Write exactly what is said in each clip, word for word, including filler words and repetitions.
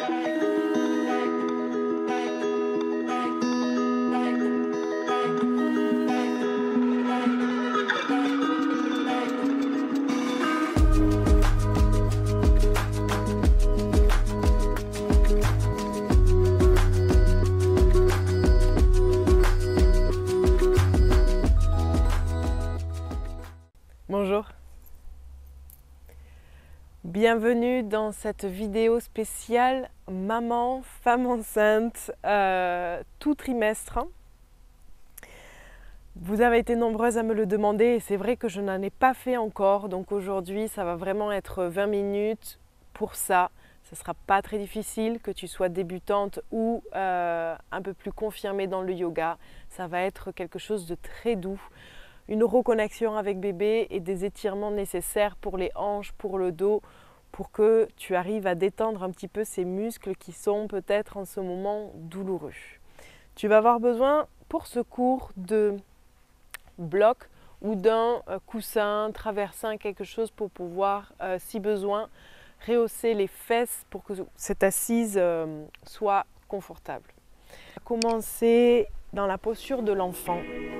Bonjour, bienvenue dans cette vidéo spéciale maman, femme enceinte, euh, tout trimestre. Vous avez été nombreuses à me le demander et c'est vrai que je n'en ai pas fait encore, donc aujourd'hui ça va vraiment être vingt minutes pour ça. Ce ne sera pas très difficile, que tu sois débutante ou euh, un peu plus confirmée dans le yoga. Ça va être quelque chose de très doux. Une reconnexion avec bébé et des étirements nécessaires pour les hanches, pour le dos, pour que tu arrives à détendre un petit peu ces muscles qui sont peut-être en ce moment douloureux. Tu vas avoir besoin pour ce cours de bloc ou d'un coussin, traversin, quelque chose pour pouvoir, euh, si besoin, rehausser les fesses pour que cette assise euh, soit confortable. On va commencer dans la posture de l'enfant.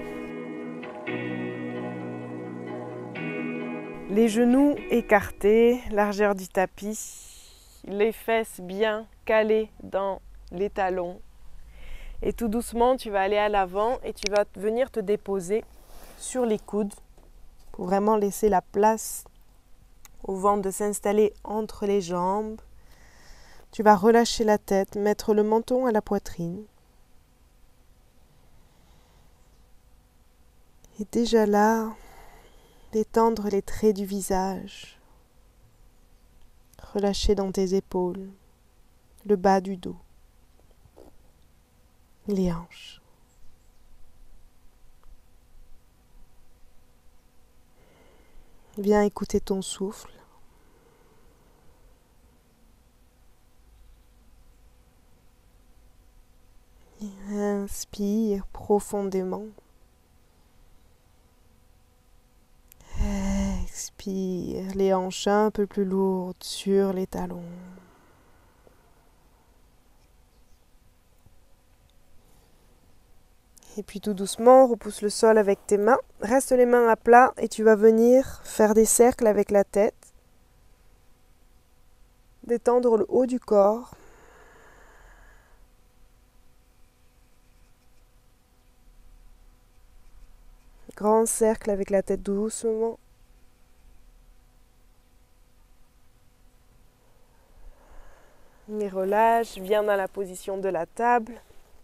Les genoux écartés, largeur du tapis, les fesses bien calées dans les talons. Et tout doucement, tu vas aller à l'avant et tu vas venir te déposer sur les coudes pour vraiment laisser la place au ventre de s'installer entre les jambes. Tu vas relâcher la tête, mettre le menton à la poitrine. Et déjà là, détendre les traits du visage, relâcher dans tes épaules, le bas du dos, les hanches. Viens écouter ton souffle. Et inspire profondément. Expire, les hanches un peu plus lourdes sur les talons. Et puis tout doucement, repousse le sol avec tes mains. Reste les mains à plat et tu vas venir faire des cercles avec la tête. Détendre le haut du corps. Grand cercle avec la tête doucement. Et relâche, viens dans la position de la table.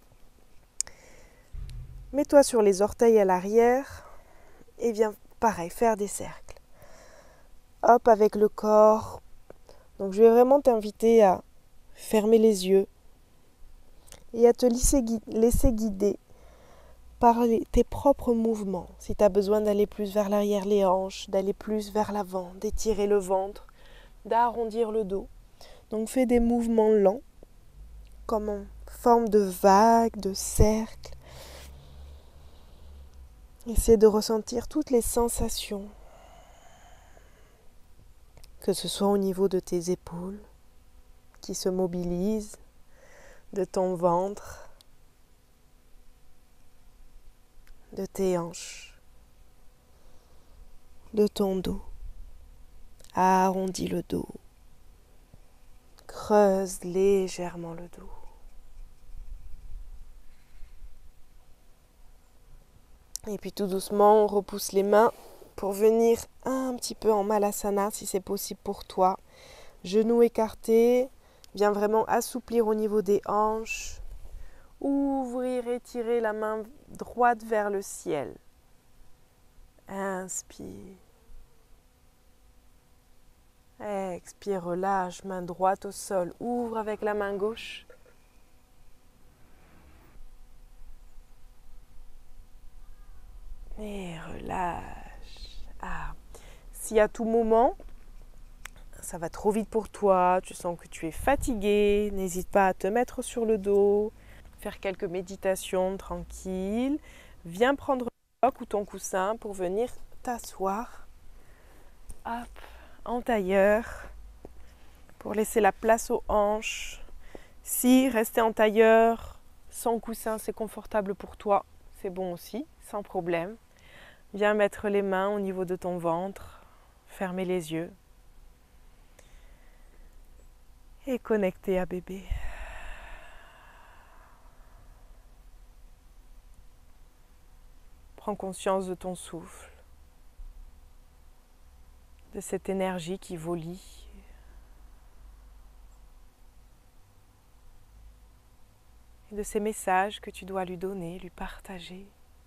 Mets-toi sur les orteils à l'arrière et viens, pareil, faire des cercles. Hop, avec le corps. Donc je vais vraiment t'inviter à fermer les yeux et à te laisser, laisser guider par les, tes propres mouvements. Si tu as besoin d'aller plus vers l'arrière, les hanches, d'aller plus vers l'avant, d'étirer le ventre, d'arrondir le dos. Donc fais des mouvements lents, comme en forme de vague, de cercle. Essaie de ressentir toutes les sensations, que ce soit au niveau de tes épaules, qui se mobilisent, de ton ventre, de tes hanches, de ton dos. Arrondis le dos. Creuse légèrement le dos. Et puis tout doucement, on repousse les mains pour venir un petit peu en Malasana si c'est possible pour toi. Genoux écartés, viens vraiment assouplir au niveau des hanches. Ouvrir, étirer la main droite vers le ciel. Inspire. Expire, relâche, main droite au sol. Ouvre avec la main gauche. Et relâche. Ah. Si à tout moment, ça va trop vite pour toi, tu sens que tu es fatigué, n'hésite pas à te mettre sur le dos, faire quelques méditations tranquilles. Viens prendre le bloc ou ton coussin pour venir t'asseoir. Hop, en tailleur, pour laisser la place aux hanches, Si rester en tailleur, sans coussin, c'est confortable pour toi, c'est bon aussi, sans problème. Viens mettre les mains au niveau de ton ventre, fermer les yeux et connecter à bébé. Prends conscience de ton souffle, de cette énergie qui volit. Et de ces messages que tu dois lui donner, lui partager.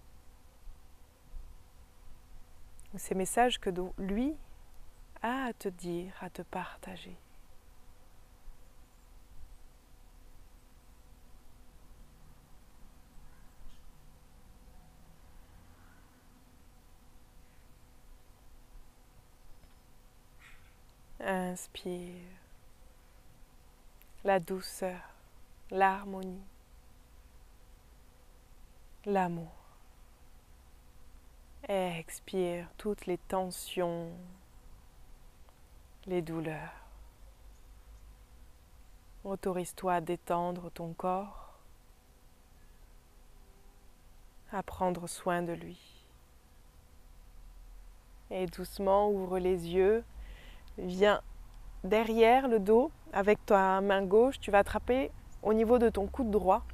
Ces messages que lui a à te dire, à te partager. Inspire la douceur, l'harmonie, l'amour. Expire toutes les tensions, les douleurs. Autorise-toi à détendre ton corps, à prendre soin de lui. Et doucement, ouvre les yeux, viens derrière le dos, avec ta main gauche, tu vas attraper au niveau de ton coude droit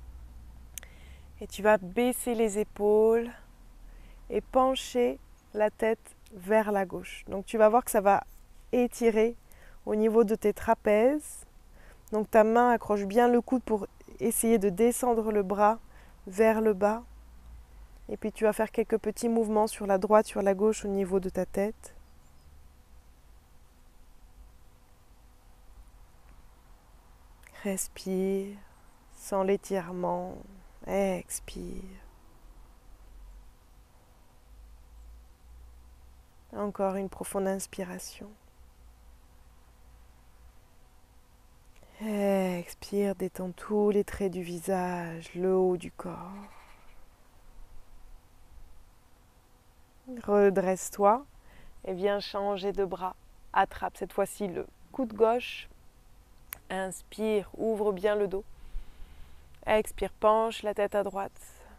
et tu vas baisser les épaules et pencher la tête vers la gauche. Donc tu vas voir que ça va étirer au niveau de tes trapèzes. Donc ta main accroche bien le coude pour essayer de descendre le bras vers le bas. Et puis tu vas faire quelques petits mouvements sur la droite, sur la gauche au niveau de ta tête. Respire sans l'étirement. Expire. Encore une profonde inspiration. Expire, détends tous les traits du visage, le haut du corps. Redresse-toi et viens changer de bras. Attrape cette fois-ci le coude gauche. Inspire, ouvre bien le dos. Expire, penche la tête à droite.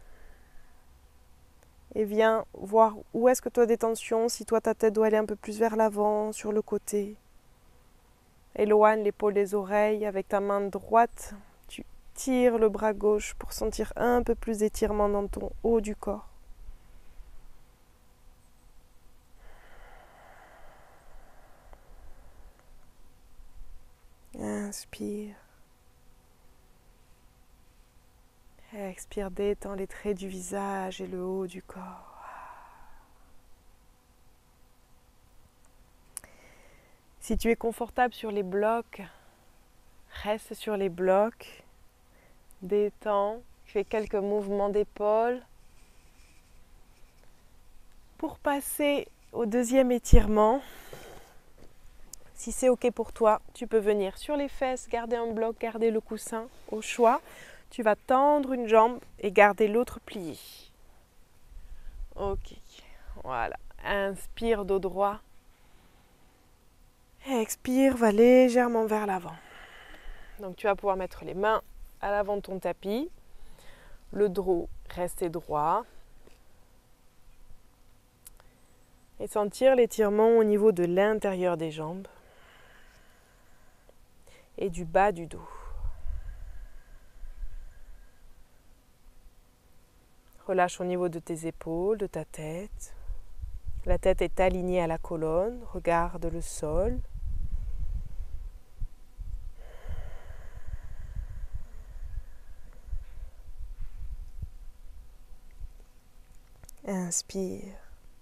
Et viens voir où est-ce que tu as des tensions, si toi ta tête doit aller un peu plus vers l'avant, sur le côté. Éloigne l'épaule des oreilles avec ta main droite. Tu tires le bras gauche pour sentir un peu plus d'étirement dans ton haut du corps. Inspire. Expire, détends les traits du visage et le haut du corps. Si tu es confortable sur les blocs, reste sur les blocs. Détends, fais quelques mouvements d'épaule. Pour passer au deuxième étirement, si c'est ok pour toi, tu peux venir sur les fesses, garder un bloc, garder le coussin au choix. Tu vas tendre une jambe et garder l'autre pliée. Ok, voilà. Inspire, dos droit. Expire, va légèrement vers l'avant. Donc tu vas pouvoir mettre les mains à l'avant de ton tapis. Le dos reste droit. Et sentir l'étirement au niveau de l'intérieur des jambes et du bas du dos. Relâche au niveau de tes épaules, de ta tête. La tête est alignée à la colonne. Regarde le sol. Inspire.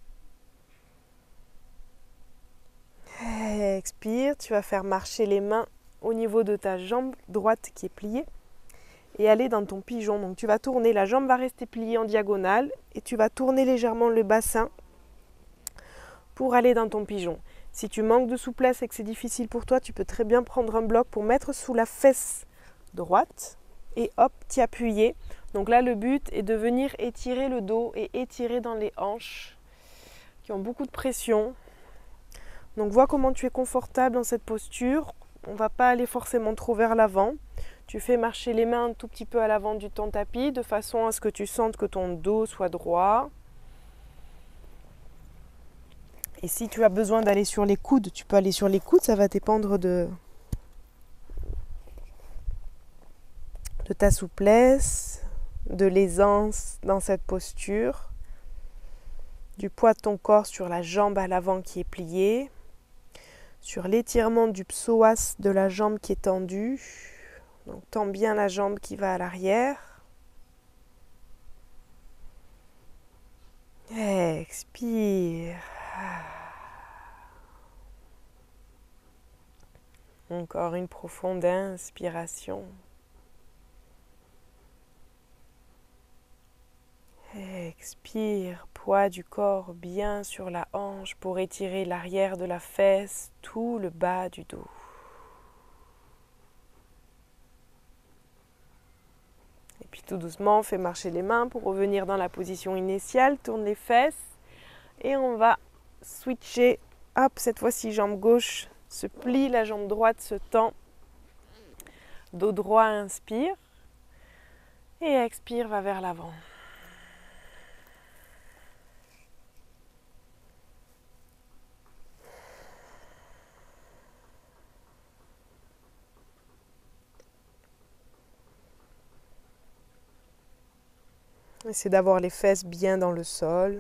Expire. Tu vas faire marcher les mains au niveau de ta jambe droite qui est pliée. Et aller dans ton pigeon. Donc tu vas tourner, la jambe va rester pliée en diagonale et tu vas tourner légèrement le bassin pour aller dans ton pigeon. Si tu manques de souplesse et que c'est difficile pour toi, tu peux très bien prendre un bloc pour mettre sous la fesse droite et hop, t'y appuyer. Donc là, le but est de venir étirer le dos et étirer dans les hanches qui ont beaucoup de pression. Donc vois comment tu es confortable dans cette posture. On ne va pas aller forcément trop vers l'avant. Tu fais marcher les mains un tout petit peu à l'avant du ton tapis de façon à ce que tu sentes que ton dos soit droit. Et si tu as besoin d'aller sur les coudes, tu peux aller sur les coudes, ça va dépendre de, de ta souplesse, de l'aisance dans cette posture, du poids de ton corps sur la jambe à l'avant qui est pliée, sur l'étirement du psoas de la jambe qui est tendue. Donc tends bien la jambe qui va à l'arrière. Expire. Encore une profonde inspiration. Expire, poids du corps bien sur la hanche pour étirer l'arrière de la fesse, tout le bas du dos. Et puis tout doucement, fais marcher les mains pour revenir dans la position initiale, tourne les fesses et on va switcher. Hop, cette fois-ci, jambe gauche se plie, la jambe droite se tend. Dos droit, inspire et expire, va vers l'avant. Essaie d'avoir les fesses bien dans le sol,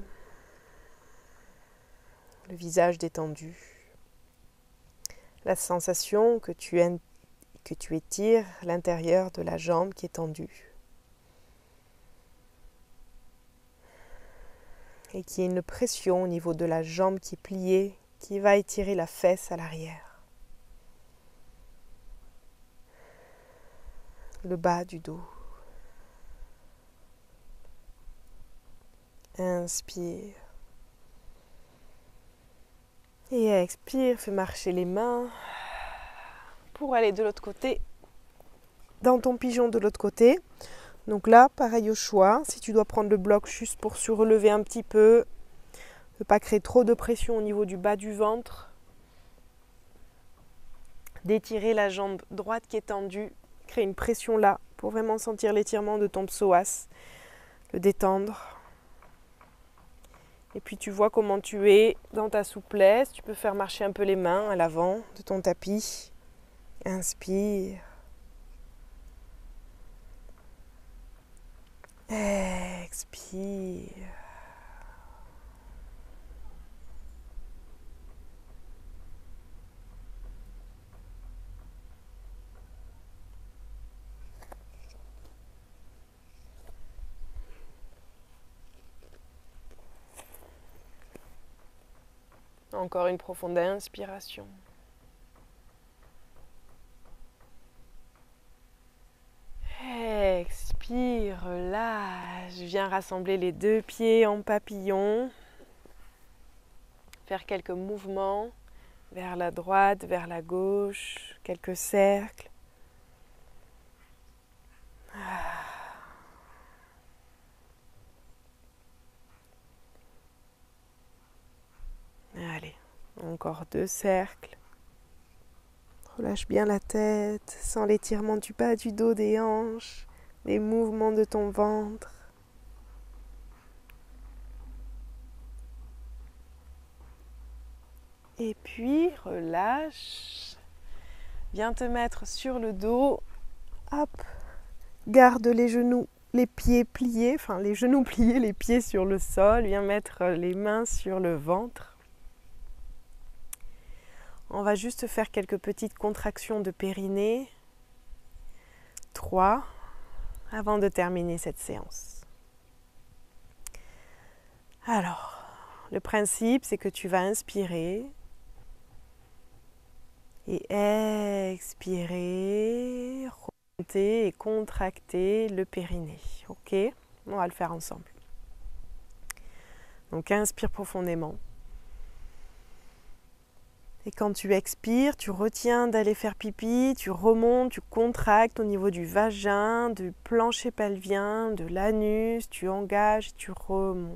le visage détendu. La sensation que tu, que tu étires l'intérieur de la jambe qui est tendue. Et qu'il y ait une pression au niveau de la jambe qui est pliée, qui va étirer la fesse à l'arrière. Le bas du dos. Inspire. Et expire, fais marcher les mains pour aller de l'autre côté, dans ton pigeon de l'autre côté. Donc là, pareil au choix, si tu dois prendre le bloc juste pour surlever un petit peu, ne pas créer trop de pression au niveau du bas du ventre, d'étirer la jambe droite qui est tendue, créer une pression là pour vraiment sentir l'étirement de ton psoas, le détendre. Et puis tu vois comment tu es dans ta souplesse. Tu peux faire marcher un peu les mains à l'avant de ton tapis. Inspire. Expire. Encore une profonde inspiration. Expire, relâche. Viens rassembler les deux pieds en papillon. Faire quelques mouvements vers la droite, vers la gauche, quelques cercles. Allez, encore deux cercles. Relâche bien la tête, sens l'étirement du bas du dos, des hanches, les mouvements de ton ventre. Et puis, relâche. Viens te mettre sur le dos. Hop. Garde les genoux, les pieds pliés, enfin les genoux pliés, les pieds sur le sol. Viens mettre les mains sur le ventre. On va juste faire quelques petites contractions de périnée. Trois, avant de terminer cette séance. Alors, le principe, c'est que tu vas inspirer et expirer, remonter et contracter le périnée. Ok ? On va le faire ensemble. Donc, inspire profondément. Et quand tu expires, tu retiens d'aller faire pipi, tu remontes, tu contractes au niveau du vagin, du plancher pelvien, de l'anus, tu engages, tu remontes.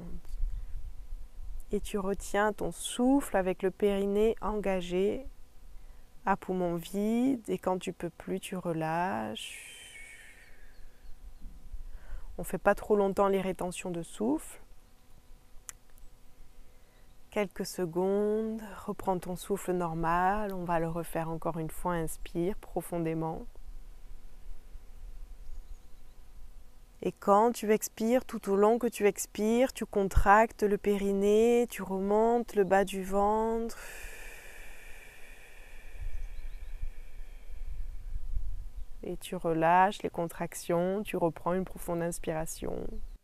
Et tu retiens ton souffle avec le périnée engagé à poumon vide, et quand tu peux plus, tu relâches. On ne fait pas trop longtemps les rétentions de souffle. Quelques secondes, reprends ton souffle normal, on va le refaire encore une fois, inspire profondément. Et quand tu expires, tout au long que tu expires, tu contractes le périnée, tu remontes le bas du ventre. Et tu relâches les contractions, tu reprends une profonde inspiration.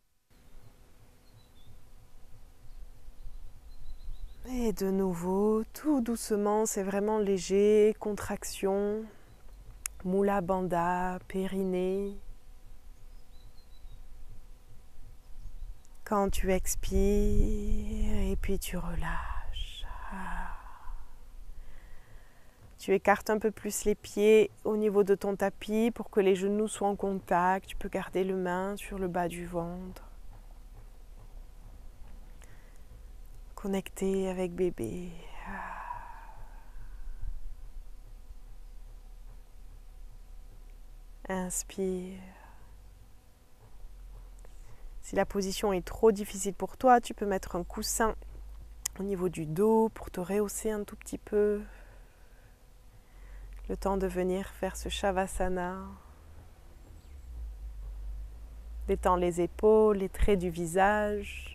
Et de nouveau, tout doucement, c'est vraiment léger, contraction, Mula Bandha, périnée. Quand tu expires et puis tu relâches. Tu écartes un peu plus les pieds au niveau de ton tapis pour que les genoux soient en contact. Tu peux garder les mains sur le bas du ventre. Connecté avec bébé. Inspire. Si la position est trop difficile pour toi, tu peux mettre un coussin au niveau du dos pour te rehausser un tout petit peu. Le temps de venir faire ce Shavasana. Détends les épaules, les traits du visage.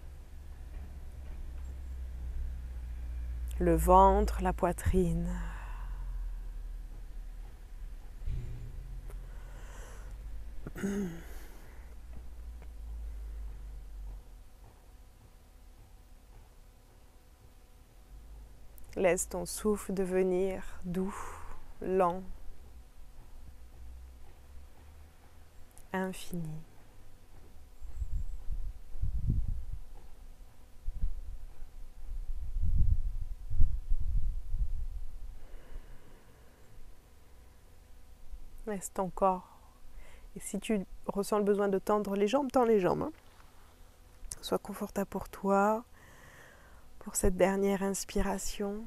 Le ventre, la poitrine. Laisse ton souffle devenir doux, lent, infini. Laisse ton corps. Et si tu ressens le besoin de tendre les jambes, tends les jambes. Hein. Sois confortable pour toi, pour cette dernière inspiration.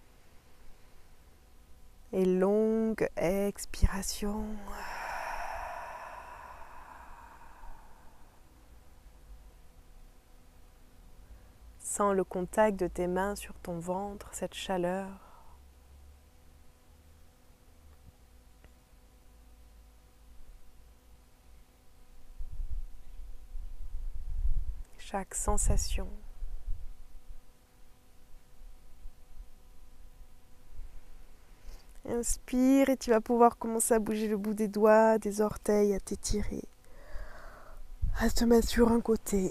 Et longue expiration. Sens le contact de tes mains sur ton ventre, cette chaleur. Chaque sensation. Inspire et tu vas pouvoir commencer à bouger le bout des doigts, des orteils, à t'étirer, à te mettre sur un côté.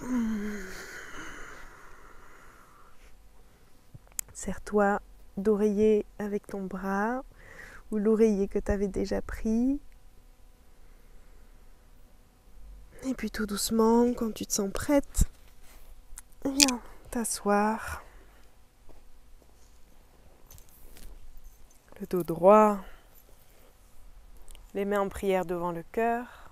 Serre-toi d'oreiller avec ton bras ou l'oreiller que tu avais déjà pris. Et puis tout doucement, quand tu te sens prête, viens t'asseoir. Le dos droit, les mains en prière devant le cœur.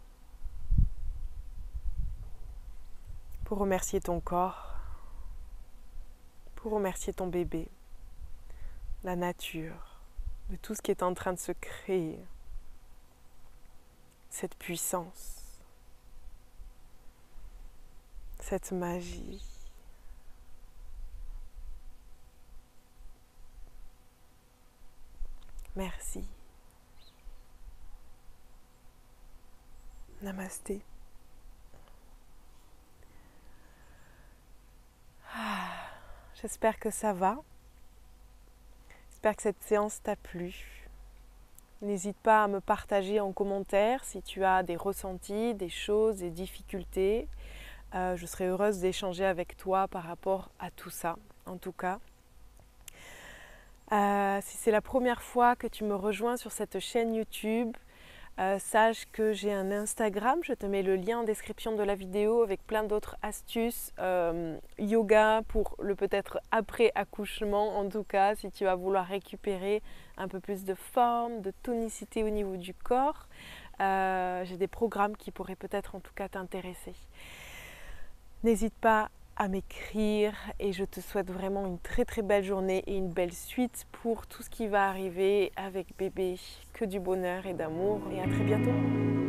Pour remercier ton corps, pour remercier ton bébé, la nature, de tout ce qui est en train de se créer, cette puissance. Cette magie. Merci. Namasté. Ah, j'espère que ça va. J'espère que cette séance t'a plu. N'hésite pas à me partager en commentaire si tu as des ressentis, des choses, des difficultés. Euh, je serais heureuse d'échanger avec toi par rapport à tout ça, en tout cas. Euh, si c'est la première fois que tu me rejoins sur cette chaîne YouTube, euh, sache que j'ai un Instagram. Je te mets le lien en description de la vidéo avec plein d'autres astuces euh, yoga pour le peut-être après accouchement, en tout cas, si tu vas vouloir récupérer un peu plus de forme, de tonicité au niveau du corps. Euh, j'ai des programmes qui pourraient peut-être en tout cas t'intéresser. N'hésite pas à m'écrire et je te souhaite vraiment une très très belle journée et une belle suite pour tout ce qui va arriver avec bébé. Que du bonheur et d'amour et à très bientôt.